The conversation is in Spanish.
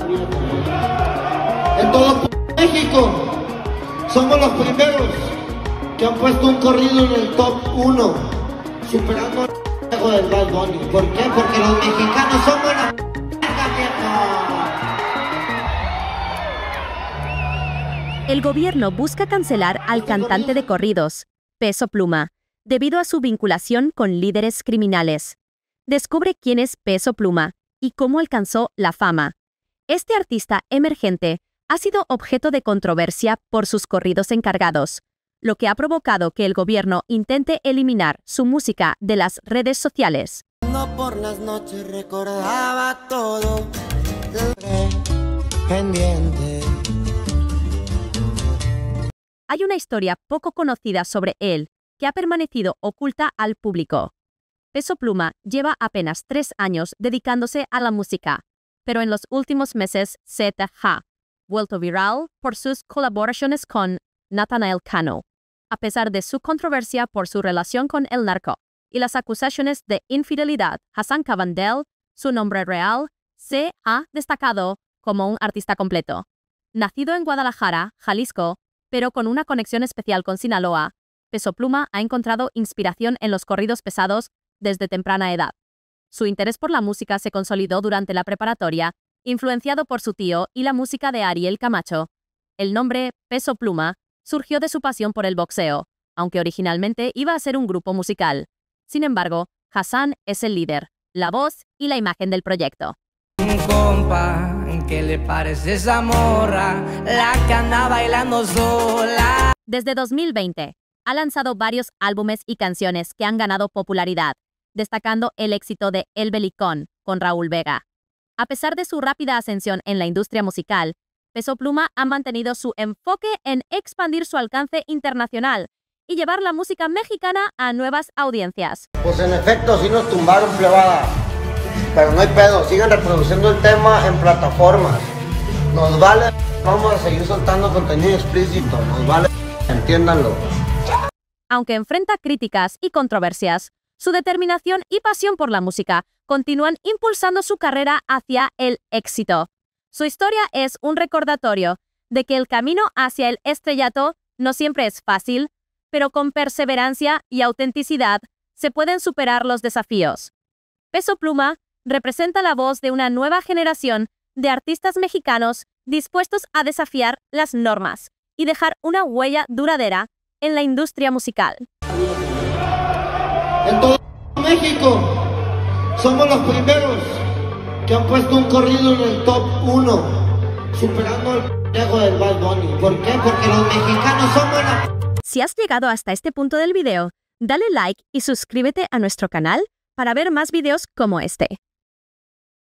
En todo México somos los primeros que han puesto un corrido en el top 1, superando al juego del Bad Bunny. ¿Por qué? Porque los mexicanos somos la El gobierno busca cancelar al cantante de corridos, Peso Pluma, debido a su vinculación con líderes criminales. Descubre quién es Peso Pluma y cómo alcanzó la fama. Este artista emergente ha sido objeto de controversia por sus corridos encargados, lo que ha provocado que el gobierno intente eliminar su música de las redes sociales. No por las noches recordaba todo pendiente. Hay una historia poco conocida sobre él que ha permanecido oculta al público. Peso Pluma lleva apenas 3 años dedicándose a la música, pero en los últimos meses se ha vuelto viral por sus colaboraciones con Natanael Cano. A pesar de su controversia por su relación con el narco y las acusaciones de infidelidad, Hassan Cavandel, su nombre real, se ha destacado como un artista completo. Nacido en Guadalajara, Jalisco, pero con una conexión especial con Sinaloa, Peso Pluma ha encontrado inspiración en los corridos pesados desde temprana edad. Su interés por la música se consolidó durante la preparatoria, influenciado por su tío y la música de Ariel Camacho. El nombre Peso Pluma surgió de su pasión por el boxeo, aunque originalmente iba a ser un grupo musical. Sin embargo, Hassan es el líder, la voz y la imagen del proyecto. Compa, ¿qué le parece esa morra? La que anda bailando sola. Desde 2020, ha lanzado varios álbumes y canciones que han ganado popularidad, destacando el éxito de El Belicón con Raúl Vega. A pesar de su rápida ascensión en la industria musical, Peso Pluma ha mantenido su enfoque en expandir su alcance internacional y llevar la música mexicana a nuevas audiencias. Pues en efecto, sí nos tumbaron, plebada. Pero no hay pedo, sigan reproduciendo el tema en plataformas. Nos vale, vamos a seguir soltando contenido explícito, nos vale, entiéndanlo. Aunque enfrenta críticas y controversias, su determinación y pasión por la música continúan impulsando su carrera hacia el éxito. Su historia es un recordatorio de que el camino hacia el estrellato no siempre es fácil, pero con perseverancia y autenticidad se pueden superar los desafíos. Peso Pluma representa la voz de una nueva generación de artistas mexicanos dispuestos a desafiar las normas y dejar una huella duradera en la industria musical. En todo México somos los primeros que han puesto un corrido en el top 1, superando al juego del Bad Bunny. ¿Por qué? Porque los mexicanos somos la... Si has llegado hasta este punto del video, dale like y suscríbete a nuestro canal para ver más videos como este.